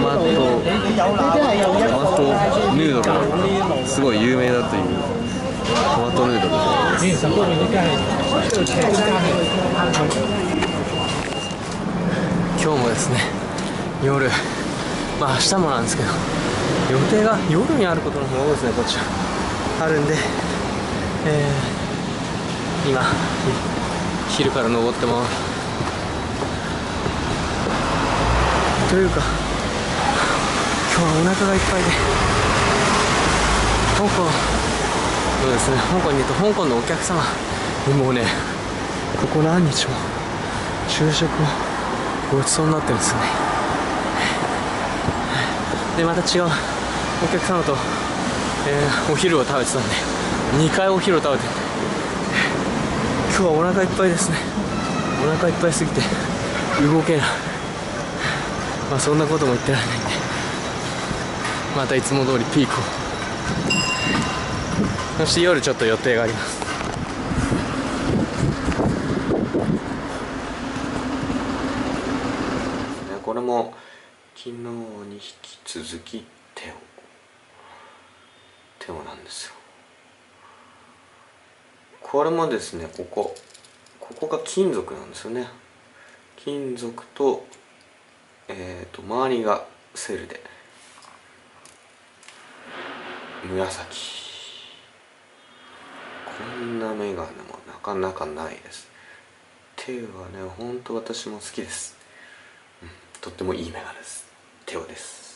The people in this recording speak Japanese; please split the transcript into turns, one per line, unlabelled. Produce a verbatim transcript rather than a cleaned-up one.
マトトマトヌードルがすごい有名だというトマトヌードルです。今日もですね、夜、まあ明日もなんですけど、予定が夜にあることの方が多いですね。こっちはあるんで、えー、今昼から登ってます。というか今日はお腹がいっぱいで、香港そうですね、香港にいると香港のお客様にもうね、ここ何日も昼食をごちそうになってるんですよね。でまた違うお客様と、えー、お昼を食べてたんで、にかいお昼を食べてるんで、今日はお腹いっぱいですね。お腹いっぱいすぎて動けない。まあそんなことも言ってられないんで、またいつも通りピークを。そして夜ちょっと予定があります。これも昨日に引き続き手を手をなんですよ。これもですね、ここここが金属なんですよね。金属とえーと周りがセルで紫。こんなメガネもなかなかないです。手はね、ほんと私も好きです、うん、とってもいいメガネです。手をです。